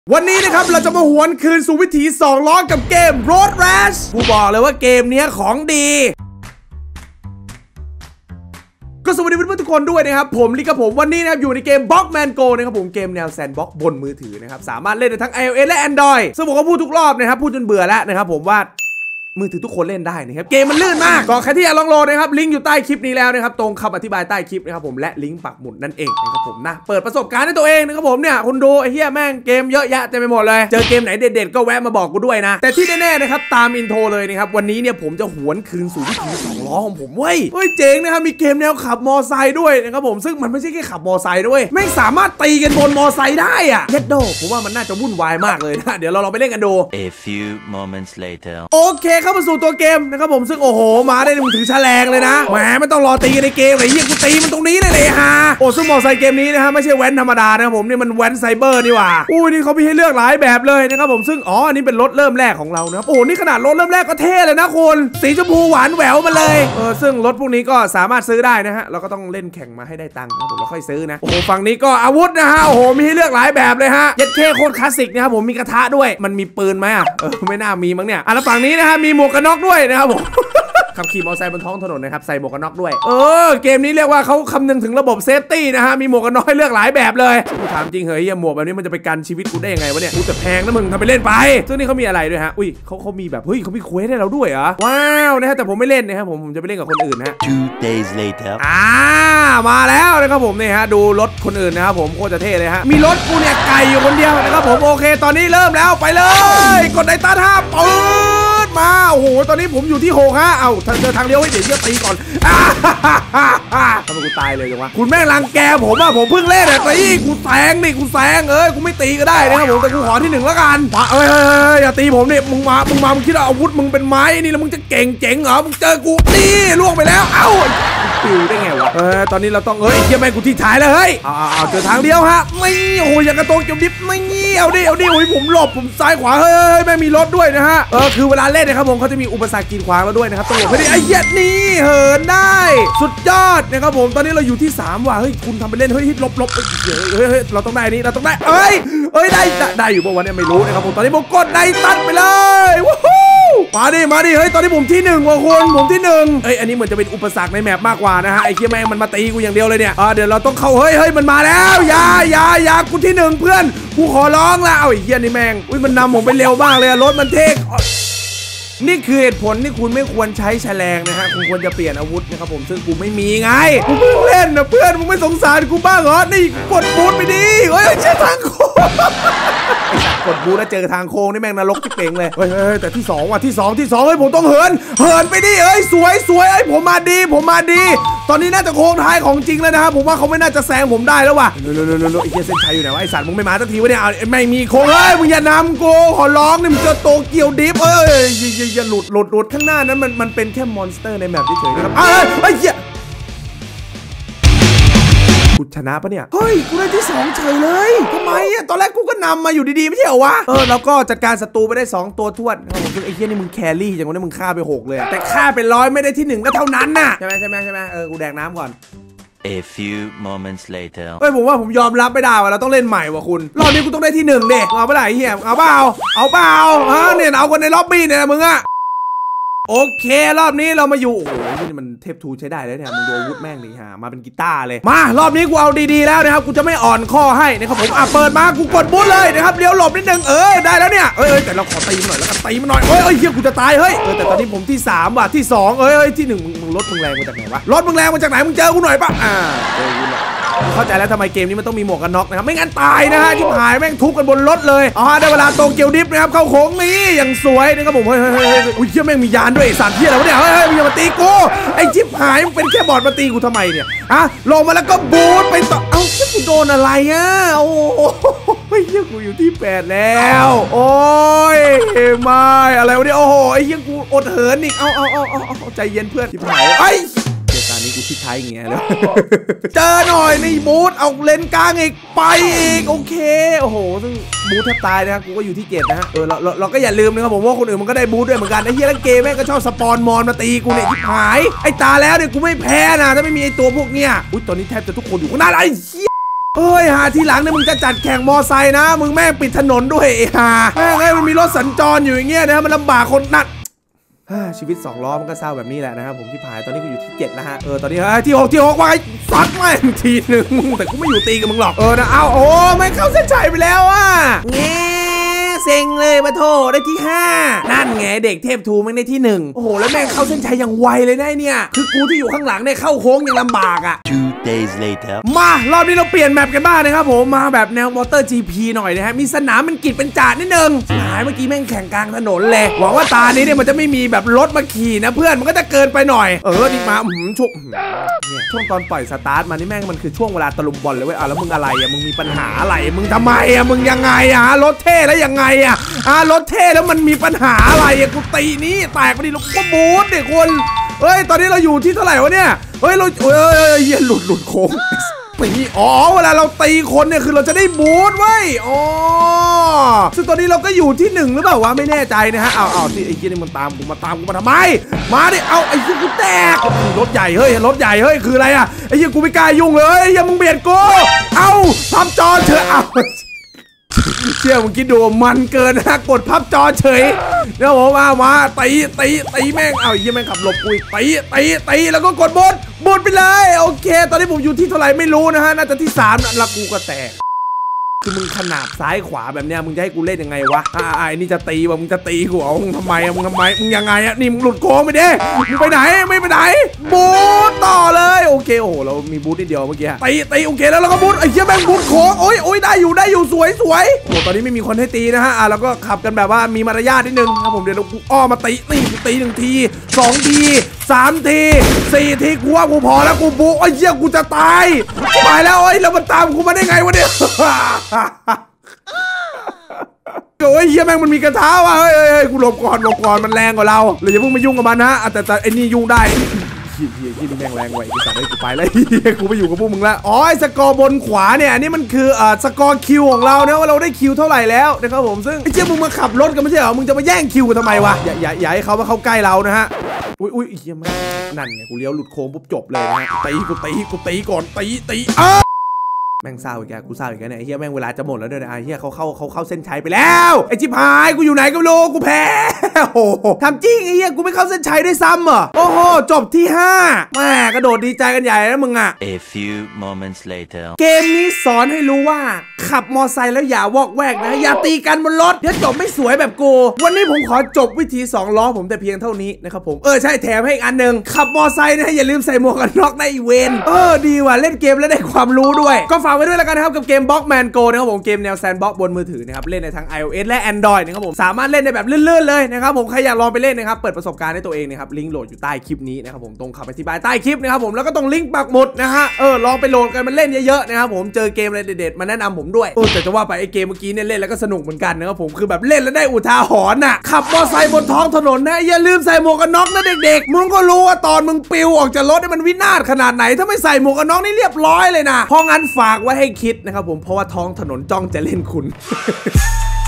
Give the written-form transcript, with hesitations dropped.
วันนี้นะครับเราจะมาหวนคืนสู่วิถี2ล้อกับเกม Road Rash กูบอกเลยว่าเกมนี้ของดีก็สวัสดีเพื่อนๆทุกคนด้วยนะครับผมลิกกับผมวันนี้นะครับอยู่ในเกม Blockman Go นะครับผมเกมแนวแซนด์บ็อกซ์บนมือถือนะครับสามารถเล่นได้ทั้ง iOS และ Android ซึ่งผมก็พูดทุกรอบนะครับพูดจนเบื่อแล้วนะครับผมว่ามือถือทุกคนเล่นได้นะครับเกมมันลื่นมากก็ใครที่อยากลองโหลดนะครับลิงก์อยู่ใต้คลิปนี้แล้วนะครับตรงคำอธิบายใต้คลิปนะครับผมและลิงก์ปักหมุดนั่นเองนะครับผมนะเปิดประสบการณ์ให้ตัวเองนะครับผมเนี่ยคุณดูไอ้เหี้ยแม่งเกมเยอะแยะเต็มไปหมดเลยเจอเกมไหนเด็ดๆก็แวะมาบอกกูด้วยนะแต่ที่แน่ๆนะครับตามอินโทรเลยนะครับวันนี้เนี่ยผมจะหวนคืนสู่วิถี2ล้อของผมเว้ยเจ๋งนะครับมีเกมแนวขับมอไซค์ด้วยนะครับผมซึ่งมันไม่ใช่แค่ขับมอไซค์ด้วยแม่งสามารถตีกันบนมอไซค์ได้อะเย็ดโดผมว่ามันน่าจะวุ่นวายมากเลยนะเดี๋ยวเราลองไปเล่นกันดู A few moments later โอเคเข้ามาสู่ตัวเกมนะครับผมซึ่งโอ้โหมาได้มึงถือแฉลงเลยนะแหมไม่ต้องรอตีกันในเกมเลยเฮียกูตีมันตรงนี้เลยฮะโอ้ซึ่งมอไซค์เกมนี้นะฮะไม่ใช่แว้นธรรมดานะครับผมนี่มันแว้นไซเบอร์นี่หว่าอุ้ยนี่เขามีให้เลือกหลายแบบเลยนะครับผมซึ่งอันนี้เป็นรถเริ่มแรกของเรานะครับโอ้นี่ขนาดรถเริ่มแรกก็เท่เลยนะคุณสีชมพูหวานแหววมาเลยซึ่งรถพวกนี้ก็สามารถซื้อได้นะฮะเราก็ต้องเล่นแข่งมาให้ได้ตังค์นะผมเราค่อยซื้อนะโอ้ฝั่งนี้ก็อาวุธนะฮะโอ้โหมีให้เลือกหลายแบบเลยฮะยัดเข้โคตรคลาสสิกนะครับผมมีกระทะด้วยมันมีปืนไหมไม่น่ามีมั้งเนี่ยแล้วฝั่งนี้นะฮะมีหมวกกันน็อกด้วยนะครับผมขับขี่มอเตอร์ไซค์บนท้องถนนนะครับใส่หมวกกันน็อกด้วยเกมนี้เรียกว่าเขาคำนึงถึงระบบเซฟตี้นะฮะมีหมวกกันน็อกให้เลือกหลายแบบเลยกูถามจริงเฮ้ยหมวกแบบนี้มันจะไปกันชีวิตกูได้ยังไงวะเนี่ยกูแต่แพงนะมึงทำไปเล่นไปซึ่งนี่เขามีอะไรด้วยฮะอุ้ยเขามีแบบเฮ้ยเขามีเควสให้เราด้วยเหรอว้าวนะฮะแต่ผมไม่เล่นนะครับผมจะไปเล่นกับคนอื่นนะฮะ 2 days later มาแล้วนะครับผมนี่ฮะดูรถคนอื่นนะครับผมโคตรจะเท่เลยฮะมีรถกูเนี่ยไก่อยู่คนเดียวนะครับผมโอเคตอนนี้เริ่มแล้วไปเลยกดไดต้าท่าปืนมาโอ้โหตอนนี้ผมอยู่ที่6ฮะเอาเจอทางเลี้ยวให้เดี๋ยวตีก่อนทำไมกูตายเลยจังวะคุณแม่งรังแกผมอะผมเพิ่งเล่นตีกูแซงนี่กูแซงกูไม่ตีก็ได้นะครับผมแต่กูขอที่1แล้วกันอย่าตีผมเนี่ยมึงมามึงคิดว่าอาวุธมึงเป็นไม้นี่แล้วมึงจะเก่งเจ๋งเหรอมึงเจอกูนี่ล่วงไปแล้วเอ้าปิวได้ไงวะตอนนี้เราต้องไอ้เหี้ยแม่งกูที่ท้ายแล้วเฮ้ยเอาเจอทางเดียวฮะไม่โอ้ยอย่างกระโตงเกี่ยวดิบไม่เอาดิโอ้ยผมหลบผมซ้ายขวาเฮ้ยแม่งมีรถด้วยนะฮะคือเวลาเล่นนะครับผมเขาจะมีอุปสรรคกีดขวางเราด้วยนะครับต้องหลบให้ได้ไอ้เหี้ยนี่เหินได้สุดยอดนะครับผมตอนนี้เราอยู่ที่3ว่ะเฮ้ยคุณทำไปเล่นเฮ้ยหลบเฮ้ยเราต้องได้นี่เราต้องได้ได้อยู่ป่ะวันนี้ไม่รู้นะครับผมตอนนี้ผมกดได้ตัดไปเลยว้าวมาดิเฮ้ยตอนนี้ผมที่1ว่ะคุณผมที่1อันนี้เหมือนจะเป็นอุปสรรคในแมปมากกว่านะฮะไอ้เหี้ยแม่งมันมาตีกูอย่างเดียวเลยเนี่ยเดี๋ยวเราต้องเข้าเฮ้ยมันมาแล้วอย่ากูที่1เพื่อนกูขอร้องแล้วไอ้เหี้ยนี่แม่งอุ้ยมันนำผมไปเร็วมากเลยรถมันเทคนี่คือเหตุผลที่คุณไม่ควรใช้แฉลงนะฮะคุณควรจะเปลี่ยนอาวุธนะครับผมซึ่งกูไม่มีไงกูเพิ่งเล่นนะเพื่อนมึงไม่สงสารกูบ้างเหรอนี่กดบูทไปดิเฮ้ยเจอทางโค้งกดบูทแล้วเจอทางโค้งนี่แม่งนรกที่เป่งเลยเฮ้ยแต่ที่2ว่ะที่2เฮ้ยผมต้องเหินไปดิสวยผมมาดีตอนนี้น่าจะโค้งท้ายของจริงแล้วนะครับผมว่าเขาไม่น่าจะแซงผมได้แล้วว่ะเร็วไอ้เหี้ยเส้นชัยอยู่ไหนวะไอ้สัตว์มึงไม่มาสักทีวะเนี่ยไม่มีโค้งมึงอย่านำกูขอร้องนี่มึงเจอโตเกียวดิฟอย่าหลุดข้างหน้านั้นมันเป็นแค่มอนสเตอร์ในแมปเฉยๆนะครับไอ้เหี้ยกูชนะปะเนี่ยเฮ้ยกูได้ที่2เฉยเลยทำไมตอนแรกกูก็นำมาอยู่ดีๆไม่ใช่เหรอวะแล้วก็จัดการศัตรูไปได้2ตัวท้วนไอ้เหี้ยนี่มึงแครี่อย่างนั้นมึงฆ่าไป6เลยแต่ฆ่าไป100ไม่ได้ที่1ก็เท่านั้นน่ะใช่ไหมกูแดกน้ำก่อน A few moments later ผมว่าผมยอมรับไม่ได้ว่ะเราต้องเล่นใหม่ว่ะคุณรอบนี้กูต้องได้ที่1เด็กเอาไปไหนเหี้ยเอาเปล่าเนี่ยเอาคนในล็อบบี้เนี่ยมึงอะโอเครอบนี้เรามาอยู่โอ้โหนี่มันเทพทูใช้ได้แล้วเนี่ยมึงดูอาวุธแม่งนี่ฮะมาเป็นกีตาร์เลยมารอบนี้กูเอาดีๆแล้วนะครับกูจะไม่อ่อนข้อให้นะครับผมเปิดมากูกดบูทเลยนะครับเลี้ยวหลบนิดนึงได้แล้วเนี่ยแต่เราขอตีมันหน่อยแล้วกันตีมันหน่อยเฮียกูจะตายเฮ้ยแต่ตอนนี้ผมที่3ว่ะที่2ที่1มึงรถมึงแรงมาจากไหนวะรถมึงแรงมาจากไหนมึงเจอกูหน่อยปะเจอกูหน่อยเข้าใจแล้วทำไมเกมนี้มันต้องมีหมวกกันน็อกนะครับไม่งั้นตายนะฮะชิบหายแม่งทุบกันบนรถเลยได้เวลาโตเกียวดิฟนะครับเข้าโค้งนี้อย่างสวยนะครับผมเฮ้ยอุ้ยเชี่ยแม่งมียานด้วยสารเที่ยอะไรวะเนี่ยเฮ้ยมึงอย่ามาตีกูไอ้ชิบหายมึงเป็นแค่บอดมาตีกูทำไมเนี่ยลงมาแล้วก็บูทไปต่อเชี่ยกูโดนอะไรโอ้เฮียกูอยู่ที่8แล้วโอ้ยไม่อะไรวะเนี่ยโอ้โหไอ้เฮียกูอดเหินอีกเอาใจเย็นเพื่อนชิบหายตอนนี้กูชิดท้ายอย่างเงี้ยเลยเจอหน่อยนี่บูทเอาเลนกลางอีกไปอีกโอเคโอ้โหซึ่งบูทแทบตายนะครับกูก็อยู่ที่7นะฮะเราก็อย่าลืมนะครับผมว่าคนอื่นมันก็ได้บูทด้วยเหมือนกันไอ้เหี้ยแล้วเกมแม่งก็ชอบสปอนมอนมาตีกูเนี่ยชิบหายไอ้ตาแล้วเนี่ยกูไม่แพ้นะถ้าไม่มีไอ้ตัวพวกเนี้ยอุ้ยตอนนี้แทบจะทุกคนอยู่ข้างหน้าไอ้เอ้ยหาทีหลังเนี่ยมึงจะจัดแข่งมอไซค์นะมึงแม่งปิดถนนด้วยหาแม่งไอ้มันมีรถสัญจรอยู่อย่างเงี้ยนะมันลำบากคนนัดชีวิต2 ล้อมันก็เศร้าแบบนี้แหละนะครับผมที่ผายตอนนี้กูอยู่ที่7แล้วฮะตอนนี้ที่6ไว้ฟัดแม่งทีหนึ่งแต่กูไม่อยู่ตีกับมึงหรอกนะเอาโอ้ไม่เข้าเส้นชัยไปแล้วอ่ะเงี้เซ็งเลยมาโทษได้ที่5นั่นไงเด็กเทพทูแม่งได้ที่1โอ้โหแล้วแม่งเข้าเส้นชัยอย่างไวเลยนะเนี่ยคือกูที่อยู่ข้างหลังเนี่ยเข้าโค้งยังลำบากอ่ะ 2 days later มารอบนี้เราเปลี่ยนแมปกันบ้างนะครับผมมาแบบแนวมอเตอร์ GP หน่อยนะฮะมีสนามมันกิจเป็นจ่านิดนึงหายเมื่อกี้แม่งแข่งกลางถนนเลยหวังว่าตานี้เนี่ยมันจะไม่มีแบบรถมาขี่นะเพื่อนมันก็จะเกินไปหน่อยนี่มาช่วงตอนปล่อยสตาร์ทมานี่แม่งมันคือช่วงเวลาตะลุมบอลเลยเว้ยแล้วมึงอะไรมึงมีปัญหาอะไรมึงทำไมมึงยังไงรถเท่แล้วยังไงรถเท่แล้วมันมีปัญหาอะไรกูตีนี้แตกไปดิลูกก็บูทเด็กคนตอนนี้เราอยู่ที่เท่าไหร่วะเนี่ยเราเหี้ยหลุดโค้งตีเวลาเราตีคนเนี่ยคือเราจะได้บูทไว้ซึ่งตอนนี้เราก็อยู่ที่1หรือเปล่าวะไม่แน่ใจนะฮะเอาที่ไอ้เหี้ยนี่มันตามกูมาทำไมมาดิเอาไอ้เหี้ยกูแตกรถใหญ่เฮ้ยคืออะไรไอ้เหี้ยกูไม่กล้ายุ่งเลยไอ้เหี้ยมึงเบียดกูเอาพับจอเฉยเชื่อมึงคิดดูมันเกินนะกดพับจอเฉยแล้วผมมาตีแม่งเอาไอ้เหี้ยแม่งขับหลบกูตีแล้วก็กดบดไปเลยโอเคตอนนี้ผมอยู่ที่เท่าไหร่ไม่รู้นะฮะน่าจะที่3แล้วกูก็แตกคือมึงขนาบซ้ายขวาแบบเนี้ยมึงจะให้กูเล่นยังไงวะไอ้นี่จะตีวะมึงจะตีกูมึงทำไมมึงยังไงนี่มึงหลุดโค้งไปดิมึงไปไหนไม่ไปไหนบูทต่อเลยโอเคโอ้โหเรามีบูทนิดเดียวเมื่อกี้ตีโอเคแล้วเราก็บูทไอ้เหี้ยแม่งบูทโค้งโอ้ยได้อยู่สวยโอ้ตอนนี้ไม่มีคนให้ตีนะฮะแล้วก็ขับกันแบบว่ามีมารยาทนิดนึงครับผมเดี๋ยวเราอ้อมาตี1 ที2 ที3 ที4 ทีกูว่ากูพอแล้วกูบูทไอ้เหี้ยกูจะตายแล้วแล้วมันตามกูมาได้ไงวะเนี่ยโอ้ยเฮียแม่งมันมีกระทะว่ะเฮ้ยกูหลบก่อนมันแรงกว่าเราเลยอย่าเพิ่งมายุ่งกับมันนะแต่ไอ้นี่ยุ่งได้เฮียนี่แม่งแรงไว้กูสั่งให้กูไปแล้วกูไปอยู่กับพวกมึงแล้วไอ้สกอร์บนขวาเนี่ยอันนี้มันคือสกอร์คิวของเราเนี่ยว่าเราได้คิวเท่าไหร่แล้วนะครับผมซึ่งไอ้เจ้ามึงมาขับรถกันไม่ใช่เหรอมึงจะมาแย่งคิวกันทำไมวะอย่าให้เขามาเข้าใกล้เรานะฮะอุ้ยเฮียแม่งนั่นไงกูเลี้ยวหลุดโค้งปุ๊บจบเลยนะตีกูตีก่อนตีแม่งเศร้าอีกแกกูเศร้าอีกแกเนี่ยไอ้เหี้ยแม่งเวลาจะหมดแล้วด้วยนะไอ้เหี้ยเขาเข้าเส้นชัยไปแล้วไอ้ชิบหายกูอยู่ไหนก็ไม่รู้กูแพ้โอ้โหทำจริงไอ้เหี้ยกูไม่เข้าเส้นชัยได้ซ้ำเหรอโอ้โหจบที่5แม่กระโดดดีใจกันใหญ่แล้วมึง A few moments later เกมนี้สอนให้รู้ว่าขับมอไซค์แล้วอย่าวอกแวกนะอย่าตีกันบนรถเดี๋ยวจบไม่สวยแบบกูวันนี้ผมขอจบวิธี2 ล้อผมแต่เพียงเท่านี้นะครับผมใช่แถมให้อีกอันนึงขับมอไซค์นะอย่าลืมใส่หมวกกันน็อกในอีเวนดีว่ะเล่นเกมแล้วได้ความรู้ด้วยก็ฝากไว้ด้วยแล้วกันนะครับกับเกม Blockman Go นะครับผมเกมแนวแซนด์บ็อกซ์บนมือถือนะครับเล่นในทั้ง iOS และ Android นะครับผมสามารถเล่นได้แบบลื่นๆเลยนะครับผมใครอยากลองไปเล่นนะครับเปิดประสบการณ์ให้ตัวเองนะครับลิงก์โหลดอยู่ใต้คลิปนี้นะครับผมตรงคำอธิบายใต้คลิปนะครับผมแล้วก็ตรงลิงก์ปักหมุดนะฮะลองไปโหลดกันมันเล่นเยอะๆนะครับผมเจอเกมอะไรเด็ดๆมาแนะนำผมด้วยแต่จะว่าไปไอเกมเมื่อกี้เนี่ยเล่นแล้วก็สนุกเหมือนกันนะครับผมคือแบบเล่นแล้วได้อุทาหรณ์น่ะขับมอไซค์บนท้องถนนนะอย่าลืมใส่หมวกกันน็อกนะเด็กๆมึงก็รู้ว่าตอนมึงปิวออกจากรถมันวินาศขนาดไหนถ้าไม่ใส่หมวกกันน็อกนี่เรียบร้อยเลยนะเพราะงั้นฝากไว้ให้คิดนะครับผมเพราะว่าท้องถนนจ้องจะเล่นคุณ